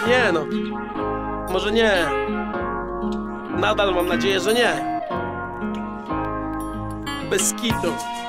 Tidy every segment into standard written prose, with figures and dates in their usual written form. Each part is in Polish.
Nie no, może nie. Nadal mam nadzieję, że nie. Bez kitu.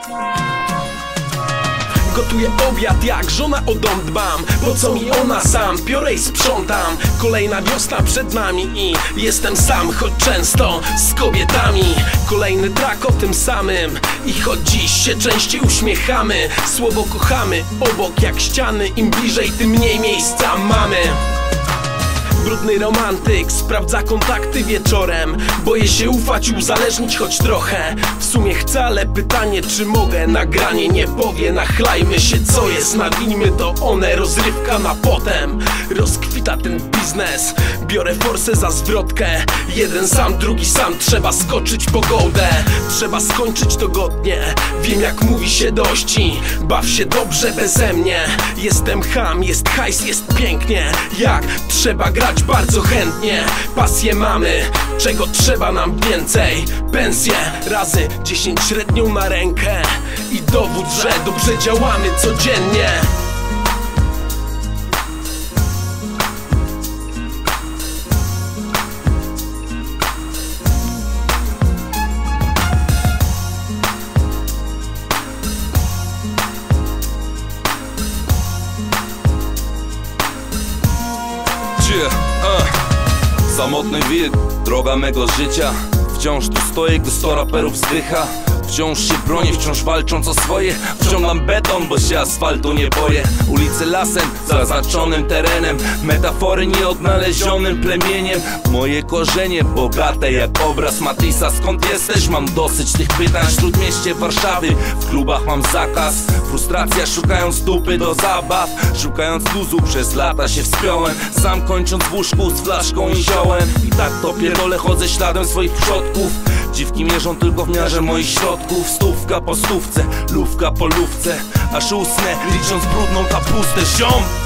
Gotuję obiad jak żona o dom dbam. Po co mi ona sam? Piorę i sprzątam. Kolejna wiosna przed nami i jestem sam, choć często z kobietami. Kolejny track o tym samym i choć dziś się częściej uśmiechamy. Słowo kochamy obok jak ściany. Im bliżej, tym mniej miejsca mamy. Brudny romantyk sprawdza kontakty wieczorem. Boję się ufać, uzależnić choć trochę. W sumie chcę, ale pytanie czy mogę. Nagranie nie powie, nachlajmy się co jest. Nawinijmy to one, rozrywka na potem. Rozkwita ten biznes. Biorę forsę za zwrotkę. Jeden sam, drugi sam, trzeba skoczyć po gołdę. Trzeba skończyć to godnie. Wiem jak mówi się dości. Baw się dobrze beze mnie. Jestem ham, jest hajs, jest pięknie. Jak trzeba grać bardzo chętnie. Pasję mamy, czego trzeba nam więcej. Pensję razy 10 średnią na rękę. I dowód, że dobrze działamy codziennie. Samotny wilk, droga mego życia. Wciąż tu stoję, gdy 100 raperów zdycha. Wciąż się bronię, wciąż walcząc o swoje. Wciągam beton, bo się asfaltu nie boję. Ulice lasem, zaznaczonym terenem. Metafory nieodnalezionym plemieniem. Moje korzenie bogate jak obraz Matisa. Skąd jesteś? Mam dosyć tych pytań. W śródmieście Warszawy, w klubach mam zakaz. Frustracja szukając dupy do zabaw. Szukając luzu przez lata się wspiąłem. Sam kończąc w łóżku z flaszką i ziołem. I tak to pierdolę, chodzę śladem swoich przodków. Dziwki mierzą tylko w miarze moich środków. Stówka po stówce, lówka po lówce. Aż usnę, licząc brudną kapustę, ziom.